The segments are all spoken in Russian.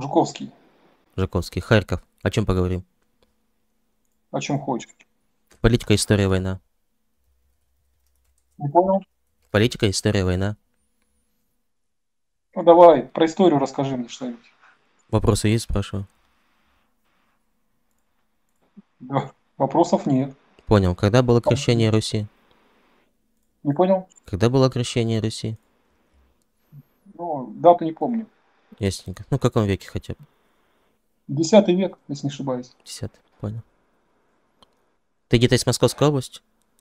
Жуковский. Жуковский. Харьков. О чем поговорим? О чем хочешь? Политика, история, война. Не понял? Политика, история, война. Ну давай, про историю расскажи мне что-нибудь. Вопросы есть, спрашиваю? Да. Вопросов нет. Понял. Когда было крещение Руси? Не понял? Когда было крещение Руси? Ну, дату не помню. Ясненько. Ну, в каком веке хотя бы? 10 век, если не ошибаюсь. 10. Понял. Ты где-то из Московской области?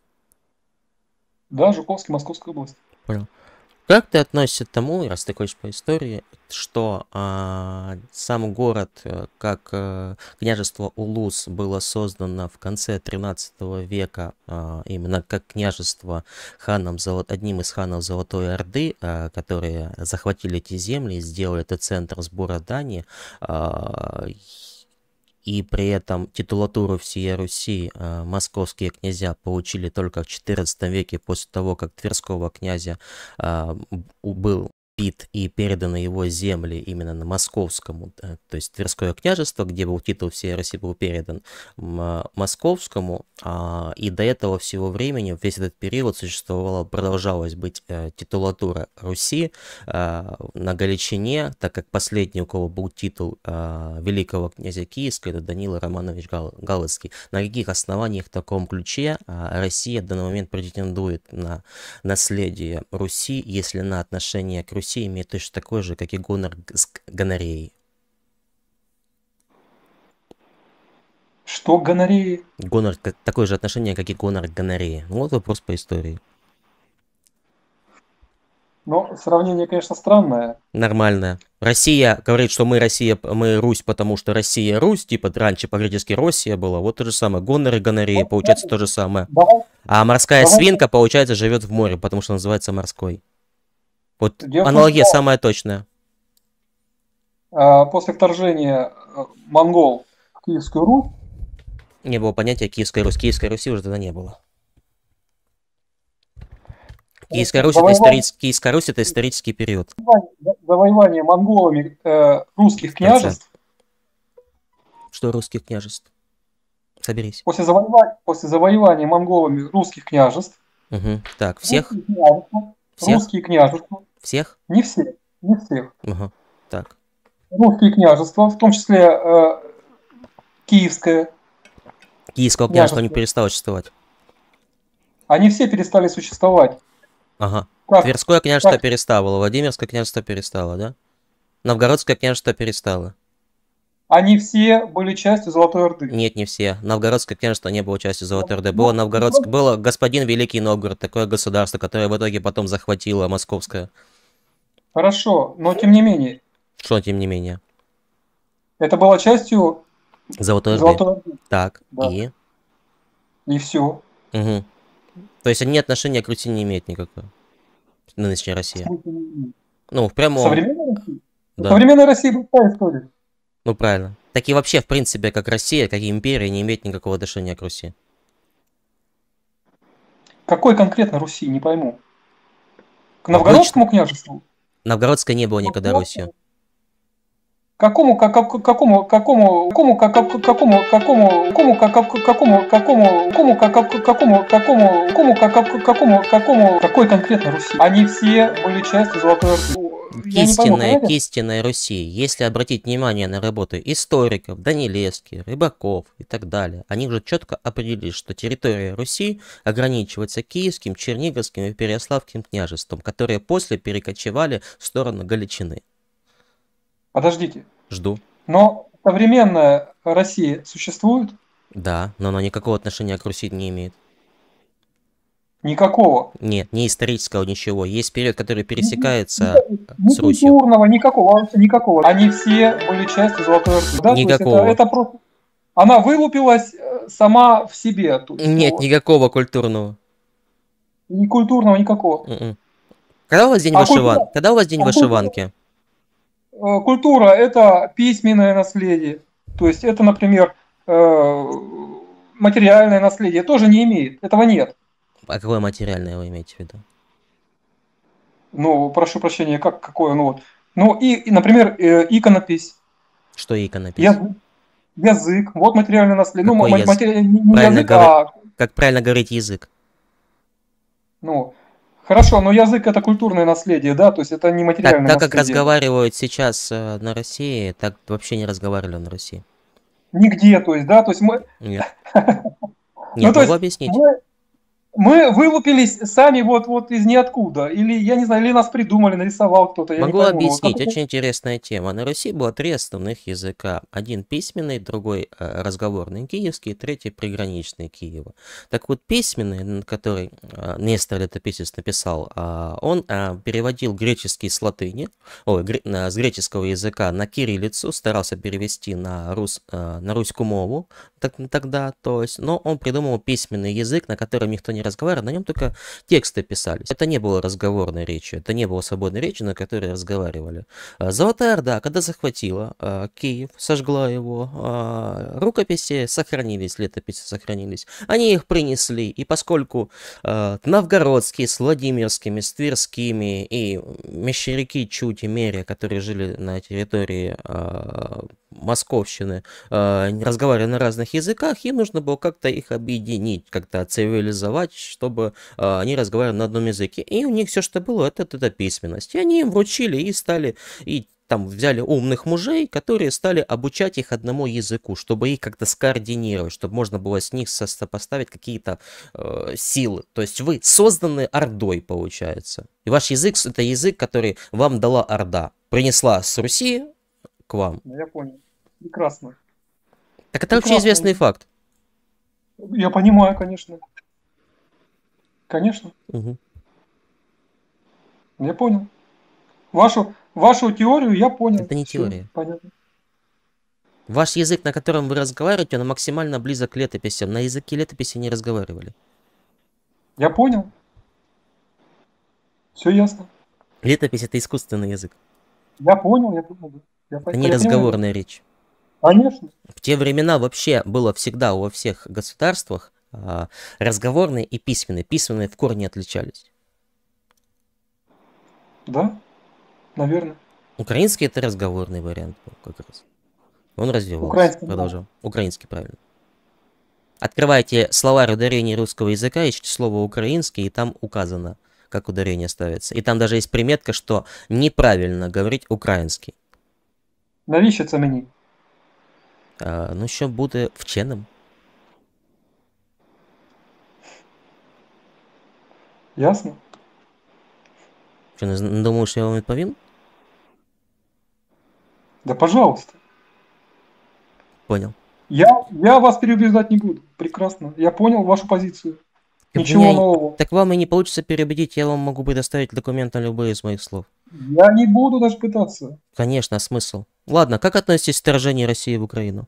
Да, Жуковский, Московская область. Понял. Как ты относишься к тому, раз ты хочешь по истории, что сам город, как княжество Улус, было создано в конце 13 века, именно как княжество одним из ханов Золотой Орды, которые захватили эти земли и сделали это центр сбора дани, и при этом титулатуру всей Руси московские князья получили только в XIV веке, после того, как Тверского князя был убит и переданы его земли именно на московскому, то есть Тверское княжество, где был титул всей Руси, был передан московскому, и до этого всего времени, весь этот период продолжалась быть титулатура Руси на Галичине, так как последний, у кого был титул великого князя Киевского, это Данила Романович Галицкий. На каких основаниях в таком ключе Россия в данный момент претендует на наследие Руси, если на отношение к Руси имеет точно такое же, как и гонор с гонореей? Что гонореи? Гонор, такое же отношение, как и гонор к гонореи. Ну, вот вопрос по истории. Ну, сравнение, конечно, странное. Нормально. Россия говорит, что мы Россия, мы Русь, потому что Россия Русь, типа раньше по-гречески Россия была, вот то же самое. Гонор и гонорея, Вот, получается то же самое. давай, А морская давай. свинка, получается, живет в море, потому что называется морской. Вот Дело в том, аналогия что самая точная. после вторжения монгол в Киевскую Русь, Не было понятия Киевская Русь. Киевской Руси уже тогда не было. Киевская Русь это завоевание, Киевская Русь это исторический период. завоевание монголами русских В конце. княжеств, Что русских княжеств? Соберись. после завоевания монголами русских княжеств, Угу. Так, всех? Всех? русские княжества, Всех? не все, не всех, Угу. Так. русские княжества, в том числе Киевское Киевского княжества не княжество, перестало существовать. они все перестали существовать. Ага. Как, Тверское княжество как перестало, Владимирское княжество перестало, да? Новгородское княжество перестало. они все были частью Золотой Орды. Нет, не все. Новгородское княжество не было частью Золотой Орды. Ну, Было господин Великий Новгород, такое государство, которое в итоге потом захватило Московское. хорошо, но тем не менее, Что, тем не менее? это была частью Золотой Орды. Золотой Орды. Так, Да. И все. Угу. То есть они отношения к Руси не имеют никакого. Нынешняя Россия. Ну, в прямом. Современная Россия? Да. Современная Россия большая история. Ну, правильно. Так и вообще, в принципе, как Россия, как и империя, не имеет никакого отношения к Руси. Какой конкретно Руси, не пойму. К Новгородскому княжеству? Новгородское не было никогда Русью. Какому, какому, какому, какому, какому, какому, какому, какому, какому, какому, какому, какой конкретно Руси? Они все были частью Золотой Орды. Я не пойму, К истинной Руси, если обратить внимание на работы историков, Данилевских, Рыбаков и так далее, они уже четко определили, что территория Руси ограничивается Киевским, Черниговским и Переяславским княжеством, которые после перекочевали в сторону Галичины. Подождите. Жду. Но современная Россия существует? Да, но она никакого отношения к Руси не имеет. Никакого. Нет, не исторического, ничего. Есть период, который пересекается Ни с Русью. культурного, никакого, никакого. Они все были частью Золотой Орды. Да? Никакого. Это просто... Она вылупилась сама в себе. То есть, нет, никакого культурного. Ни культурного, никакого. Когда у вас день вышиванки? Когда у вас день вышиванки? Культура – это письменное наследие. То есть это, например, материальное наследие тоже не имеет. Этого нет. А какое материальное вы имеете в виду? Ну, прошу прощения, какое? Ну, и например, иконопись. Что иконопись? Язык, язык, вот материальное наследие. Ну, Какой язык? не Правильно язык, говорить. а, Как правильно говорить язык? ну, хорошо, но язык это культурное наследие, да, то есть это не Так, материальное так как наследие. разговаривают сейчас на России, так вообще не разговаривали на России. Нигде, то есть, да, то есть мы, Нет. ну, Нет, то могу есть объяснить. мы вылупились сами вот из ниоткуда, или, я не знаю, или нас придумали, нарисовал кто-то, я не Могу пойму, ну, вот как объяснить, это, очень интересная тема. На Руси было три основных языка. Один письменный, другой разговорный киевский, третий приграничный Киева. Так вот, письменный, который Нестор Летописец написал, он переводил греческий с латыни, с греческого языка на кириллицу, старался перевести на руську мову тогда, то есть, но он придумал письменный язык, на котором никто не разговаривал, на нем только тексты писались. Это не было разговорной речью, это не было свободной речью, на которой разговаривали. Золотая Орда, когда захватила Киев, сожгла его, рукописи сохранились, летописи сохранились. Они их принесли, и поскольку новгородские с Владимирскими, с Тверскими и мещеряки чуть и меря, которые жили на территории Московщины, разговаривали на разных языках, им нужно было как-то их объединить, как-то цивилизовать, чтобы они разговаривали на одном языке. И у них все, что было, это письменность. И они им вручили и стали, и там взяли умных мужей, которые стали обучать их одному языку, чтобы их как-то скоординировать, чтобы можно было с них сопоставить какие-то силы. То есть вы созданы Ордой, получается. И ваш язык это язык, который вам дала Орда. Принесла с Руси к вам. я понял, прекрасно, Так это прекрасно, общеизвестный факт. я понимаю, конечно, конечно, Мгм. я понял. Вашу теорию я понял, Это не все, теория. понятно. Ваш язык, на котором вы разговариваете, он максимально близок к летописям. На языке летописи не разговаривали. Я понял, все ясно. Летопись это искусственный язык. Я понял, да. Это не Я понимаю, да. разговорная речь. Конечно, В те времена вообще было всегда во всех государствах разговорные и письменные. Письменные в корне отличались. да, наверное. Украинский это разговорный вариант был как раз. Он развивался, Украинский, да. продолжал. Украинский, правильно. Открывайте словарь ударений русского языка, ищите слово украинский, и там указано, как ударение ставится. И там даже есть приметка, что неправильно говорить украинский. Навіщо це мені? Ну, щоб бути вченим. Ясно? Що, не думав, що я вам відповім? Да пожалуйста. Понял. Я вас переубеждать не буду. Прекрасно. Я понял вашу позицию. Так Ничего нового. Так вам и не получится переубедить, я вам могу предоставить документ на любые из моих слов. Я не буду даже пытаться. Конечно, а смысл? Ладно, как относитесь к вторжению России в Украину?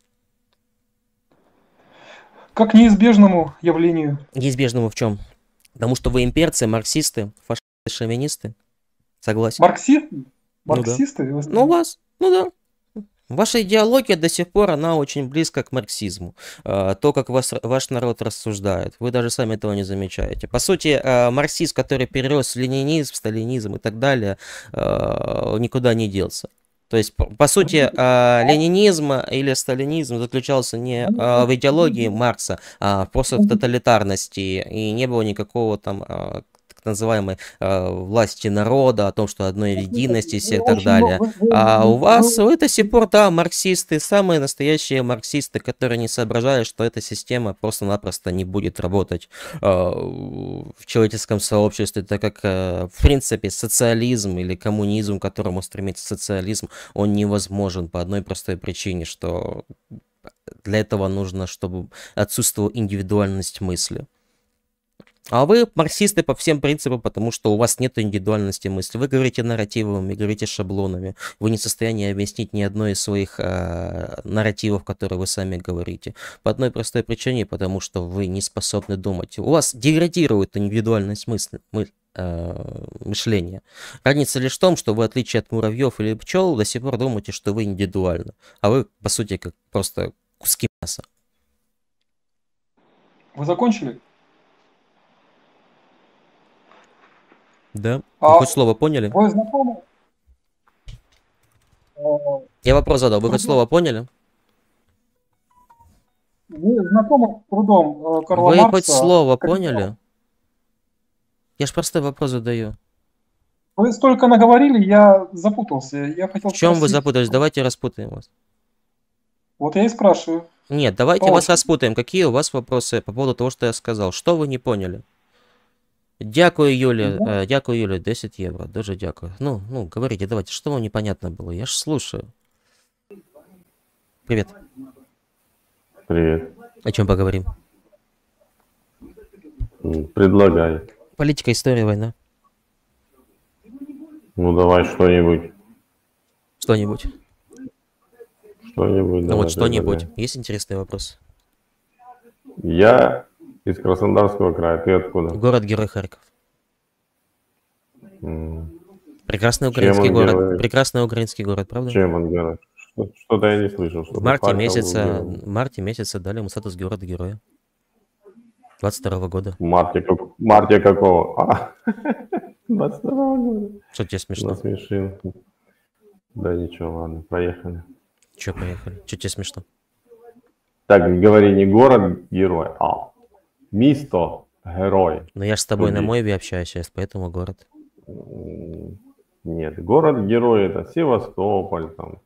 Как к неизбежному явлению. Неизбежному в чем? Потому что вы имперцы, марксисты, фашисты, шовинисты? Согласен. Марксисты? Ну да. Марксисты? Ну, у вас, ну да. Ваша идеология до сих пор, она очень близка к марксизму. То, как ваш народ рассуждает. Вы даже сами этого не замечаете. По сути, марксизм, который перерос в ленинизм, сталинизм и так далее, никуда не делся. То есть, по сути, ленинизм или сталинизм заключался не в идеологии Маркса, а просто в тоталитарности. И не было никакого там так называемой власти народа, о том, что одной единости и всех так далее. А у вас, вы до сих пор, да, марксисты, самые настоящие марксисты, которые не соображают, что эта система просто-напросто не будет работать в человеческом сообществе, так как, в принципе, социализм или коммунизм, к которому стремится социализм, он невозможен по одной простой причине, что для этого нужно, чтобы отсутствовала индивидуальность мысли. А вы марксисты по всем принципам, потому что у вас нет индивидуальности мысли. Вы говорите нарративами, говорите шаблонами. Вы не в состоянии объяснить ни одной из своих нарративов, которые вы сами говорите. По одной простой причине, потому что вы не способны думать. У вас деградирует индивидуальность мышления. Разница лишь в том, что вы, в отличие от муравьев или пчел, до сих пор думаете, что вы индивидуальны. А вы, по сути, как просто куски мяса. Вы закончили? Да? Вы хоть слово поняли? Вы знакомы? Я вопрос задал, вы хоть слово поняли? Вы знакомы с трудом Карла Вы Маркса? хоть слово «Капитал»? поняли? Я ж простой вопрос задаю. Вы столько наговорили, я запутался. Я хотел В чем вы спросить. запутались? Давайте распутаем вас. Вот я и спрашиваю. Нет, давайте По вас очереди. распутаем. Какие у вас вопросы по поводу того, что я сказал? Что вы не поняли? Дякую, Юля. Дякую, Юля, 10 євро. Дуже дякую. Ну, говорите, давайте, что вам непонятно было? Я ж слушаю. Привет. Привет. О чем поговорим? Предлагай. Политика, история, война. Ну давай что-нибудь. Что-нибудь. Что-нибудь. Ну Давай, вот что-нибудь. предлагай. Есть интересный вопрос? Я из Краснодарского края. Ты откуда? Город-герой Харьков. Прекрасный Чем украинский он город. герой? Прекрасный украинский город, правда? Чем он герой? Что-то я не слышал. В марте месяца дали ему статус города-героя. 22 года. В марте какого? 22 года. Что тебе смешно? Насмешил. Да ничего, ладно, проехали. Че, поехали? Что тебе смешно? Так, говори не город-герой, а место-герой. Но я же с тобой на Туди. мойве общаюсь, поэтому город. Нет, город-герой это Севастополь, там,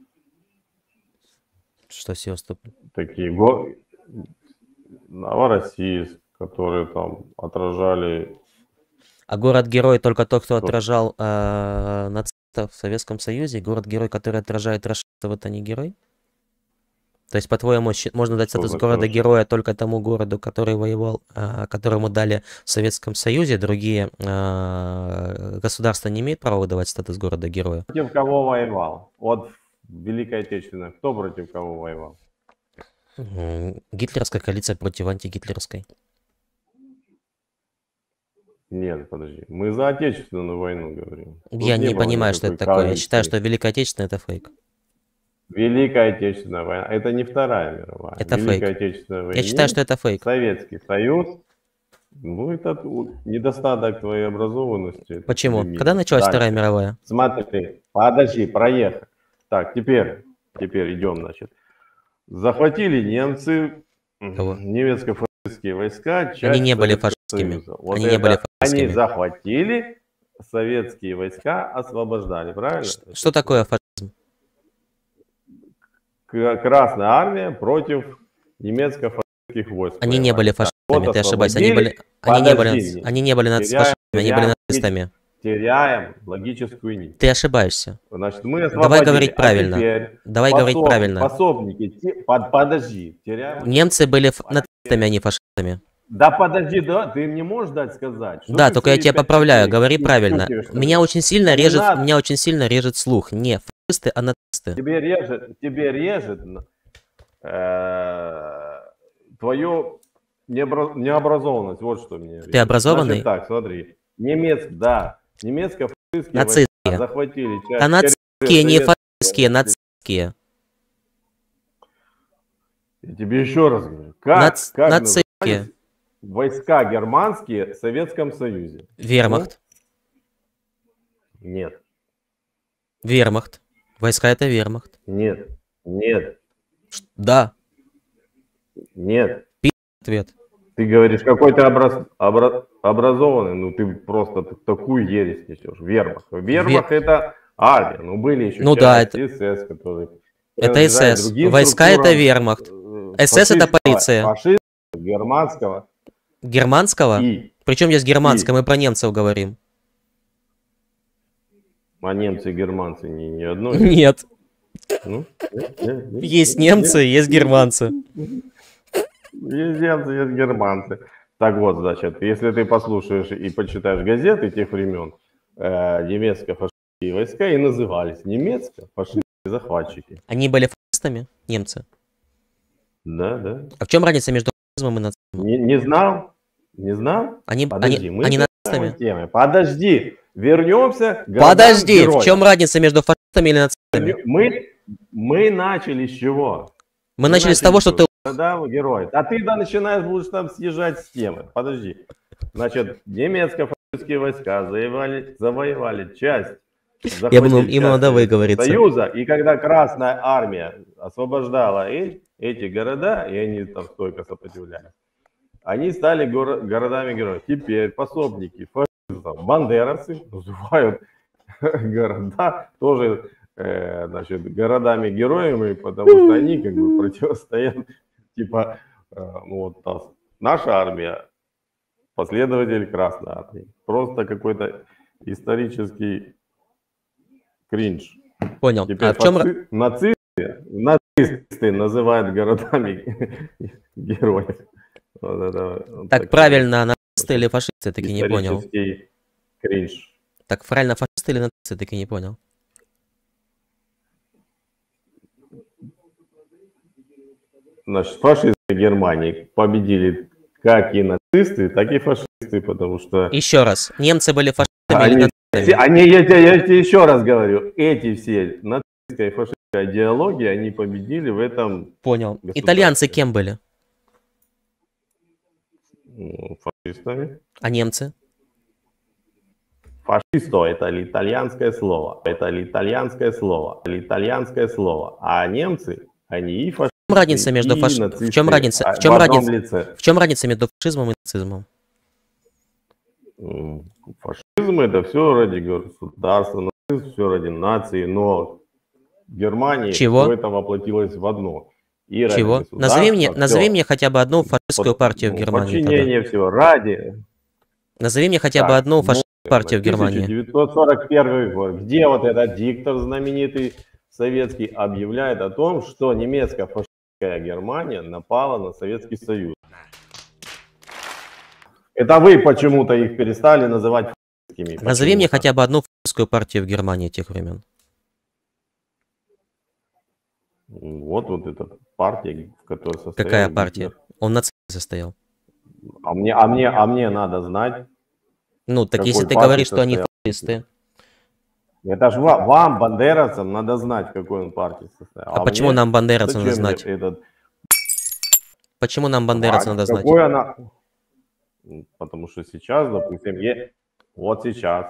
Что Севастополь? такие Новороссийск, которые там отражали. А город-герой только тот, кто отражал нацистов в Советском Союзе? Город-герой, который отражает расистов, это не герой? То есть, по-твоему, можно дать статус города-героя только тому городу, который воевал, которому дали в Советском Союзе, другие государства не имеют права выдавать статус города-героя? Против кого воевал? Вот Великая Отечественная. Кто против кого воевал? Гитлеровская коалиция против антигитлеровской. Нет, подожди. Мы за Отечественную войну говорим. Я Тут не было понимаю, что это никакой такое. Я коалиции. считаю, что Великая Отечественная это фейк. Великая Отечественная война. Это не Вторая мировая. Это Великая фейк. Отечественная война. Я считаю, что это фейк. Советский Союз. Ну, это недостаток твоей образованности. Почему? Лимит. Когда началась Дальше. Вторая мировая? Смотри, подожди, проехали. Так, теперь идем, значит. Захватили немцы, Кого? немецко-фашистские войска, часть Они не были Советского фашистскими. Союза. Вот Они не были это фашистскими. Они захватили, советские войска освобождали, правильно? Что такое фашизм? Красная армия против немецко-фашистских войск. Они не были фашистами, Вот ты ошибаешься. освободили. Они не были Подожди, фашистами, они были нацистами. теряем логическую нить. Ты ошибаешься. Значит, мы освободили. Давай говорить правильно. Теперь Давай говорить правильно. пособники, подожди, теряем. Немцы были нацистами, а не фашистами. Да подожди, да, ты мне можешь дать сказать? Что Да, ты только я свои тебя 5 поправляю, копеек говори не правильно. втюхиваешь, Меня очень сильно Не режет, надо. меня очень сильно режет слух. Не фашисты, а нацисты. Тебе режет твою необразованность. Вот что мне режет. Ты образованный? Значит так, смотри. Немецко-фашистские Нацистские. войска захватили часть А нацистские, не территории фашистские, нацистские. Я тебе еще раз говорю. Как Нацистские. назывались войска германские в Советском Союзе? Вермахт. Нет. Вермахт. Войска это вермахт. Нет. Да. Нет. Ответ. Ты говоришь, какой ты образованный, ну ты просто такую ересь несешь. Вермахт это армия, ну были еще Ну да, СС, которые... Это СС. Войска это вермахт. СС это полиция. Фашистского, германского. Германского? И. Причем здесь германского? Мы про немцев говорим. А немцы и германцы не одно? Нет. Ну, Есть немцы, есть германцы. Есть немцы, есть германцы. Так вот, значит, если ты послушаешь и почитаешь газеты тех времен, немецко-фашистские войска и назывались немецко-фашистские захватчики. Они были фашистами, немцы? Да. А в чем разница между фашизмом и нацизмом? Не знал? Не знал? Они нацистами? Темы. Подожди, вернемся к Подожди, героям. в чем разница между фашистами или нацистами? Мы начали с чего? Мы начали с того, что ты... Да, герой. А ты начинаешь, будешь там съезжать с темы. Подожди. Значит, немецко-фашистские войска завоевали часть Я думал, захватить ему часть надо Советского выговориться. Союза, и когда Красная Армия освобождала эти города, и они там стойко сопротивлялись, они стали городами-героями. Теперь пособники фашистов, бандеровцы называют города тоже, значит, городами-героями, потому что они как бы противостоят, типа, вот наша армия, последователь Красной Армии. Просто какой-то исторический кринж. Понял. Теперь А в чем... нацисты называют городами героев. Вот это, вот Так такой правильно, нацисты или фашисты, я таки не понял. исторический кринж. Так правильно, фашисты или нацисты, я таки не понял. Значит, фашисты Германии победили как и нацисты, так и фашисты, потому что... Еще раз, немцы были фашистами или нацистами? я тебе еще раз говорю, эти все нацистская и фашистская идеологии, они победили в этом... Понял. государстве. Итальянцы кем были? Ну, фашистами. А немцы? Фашисто — это итальянское слово. Это итальянское слово. Это итальянское слово. А немцы, они и фашисты. В чем разница между в чем разница? В чем разница? В чем разница между фашизмом и нацизмом? Фашизм — это все ради государства, нацизм — все ради нации, но в Германии все это воплотилось в одно. И чего? Назови мне хотя бы одну фашистскую партию в Германии. Подчинение всего ради. Назови мне хотя бы одну фашистскую партию в Германии. 1941 год. Где вот этот диктор знаменитый советский объявляет о том, что немецкая фашистская Германия напала на Советский Союз. Это вы почему-то их перестали называть фашистскими. Назови мне хотя бы одну фашистскую партию в Германии тех времен. Вот эта партия, в которой состоял Какая Гитлер. партия? Он нацистом состоял. А мне надо знать. Ну, так если ты говоришь, что они фашисты. Это же вам, бандеровцам, надо знать, в какой он партии состоял. А почему нам, бандеровцам, надо знать? Почему нам, бандеровцам, надо знать? Какой она... Потому что сейчас, допустим, вот сейчас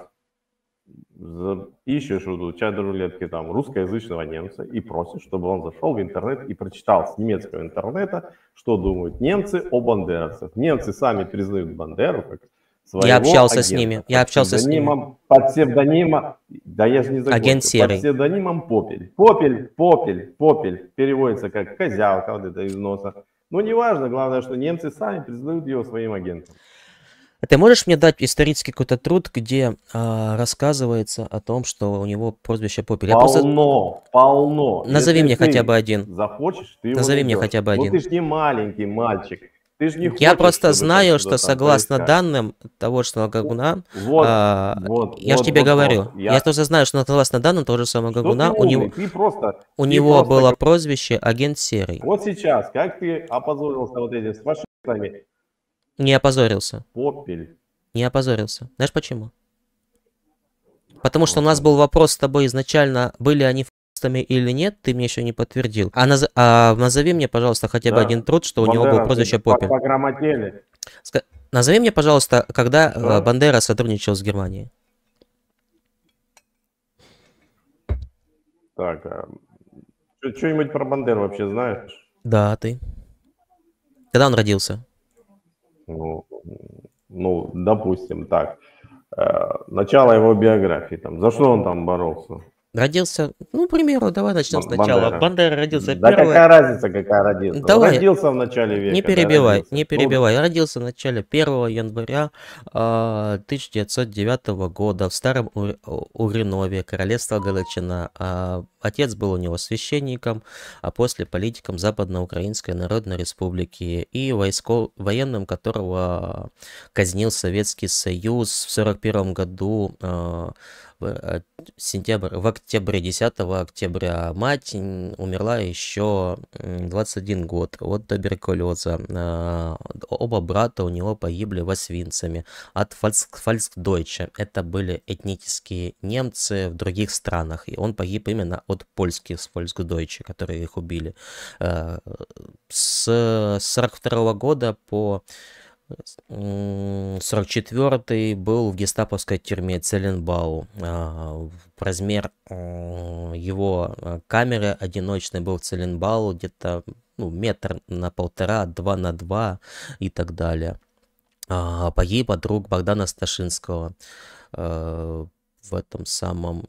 ищешь в чат-рулетке там русскоязычного немца и просишь, чтобы он зашел в интернет и прочитал с немецкого интернета, что думают немцы о бандеровцах. Немцы сами признают Бандеру как своего Я общался агента. с ними. Я общался с ними. Под псевдонимом... Да я же не закончил. Агент Серый. Под псевдонимом Попель. Попель переводится как козявка, вот это из носа. Ну, неважно, главное, что немцы сами признают его своим агентом. А ты можешь мне дать исторический какой-то труд, где рассказывается о том, что у него прозвище Попель? Полно. Назови Если мне хотя бы один. Захочешь, ты Назови его мне хотя бы один. Ну, ты ж не маленький мальчик. Ты ж не Я хочешь, просто знаю, что согласно данным того, что Гагуна, я же тебе говорю, я тоже знаю, что согласно данным того же самого Гагуна, у него было прозвище агент Серый. Вот сейчас, как ты опозорился вот этим с фашистами? Не опозорился. Попель. Не опозорился. Знаешь почему? Потому что у нас был вопрос с тобой изначально, были они фашистами или нет, ты мне еще не подтвердил. Назови мне, пожалуйста, хотя бы один труд, что у него было прозвище Попель. По грамотеле. Назови мне, пожалуйста, когда Бандера сотрудничал с Германией. Так, что-нибудь про Бандеру вообще знаешь? Да, ты. Когда он родился? Ну, допустим, так. Начало его биографии, там, за что он там боролся? Родился, ну, к примеру, давай начнем сначала. Бандера родился Да какая разница, какая родился? Давай. Родился в начале века. Не перебивай, не перебивай. Родился в начале 1 января 1909 года в Старом Уренове, королевство Галичина. Отец был у него священником, а после политиком Западноукраинской Народной Республики и военным, которого казнил Советский Союз в 1941 году. В октябре, 10 октября. Мать умерла еще 21 год от туберкулеза. Оба брата у него погибли освинцами от Фольксдойче. Это были этнические немцы в других странах. И он погиб именно от польских Фольксдойче, которые их убили. С 1942 года по 44-й был в гестаповской тюрьме Целленбау. Размер его камеры одиночной был в Целленбау где-то метр на 1,5, 2 на 2 и так далее. Погиб от друг Богдана Сташинского в этом самом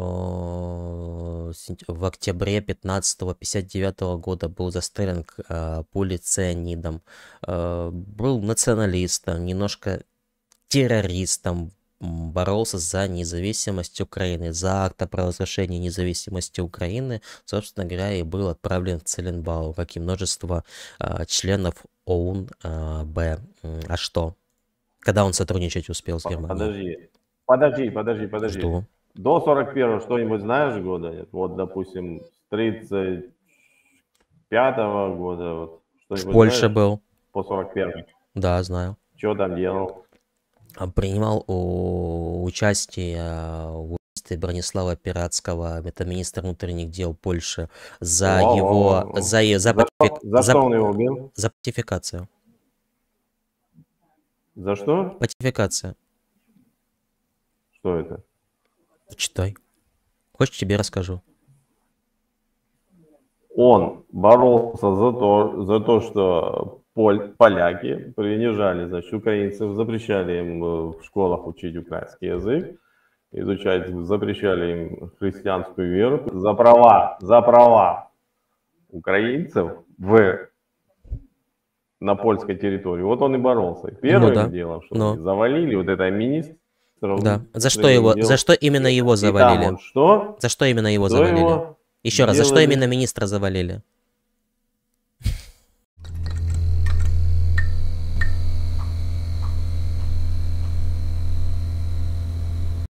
в октябре 59 года был застрелен пулей цианидом. Был националистом, немножко террористом, боролся за независимость Украины, за акт о провозглашении независимости Украины, собственно говоря, и был отправлен в Целленбау, как и множество членов ОУН-Б. А что? Когда он сотрудничать успел с Германией? Подожди. Что? До 41-го что-нибудь знаешь года? Нет? Вот, допустим, с 35-го года. Вот, в Польше знаешь? был. По 41-му. Да, знаю. Что там делал? Принимал участие в убийстве Бронислава Пиратского, это министр внутренних дел Польши, за его... За что он его убил? За патификацию. За что? Патификация. Что это? Читай. Хочешь, тебе расскажу. Он боролся за то, что поляки принижали, значит, украинцев, запрещали им в школах учить украинский язык, изучать, запрещали им христианскую веру. За права украинцев на польской территории. Вот он и боролся. Первым делом, что завалили вот это министра. Да. За что именно его завалили? Что? За что именно его завалили? Еще раз, за что именно министра завалили?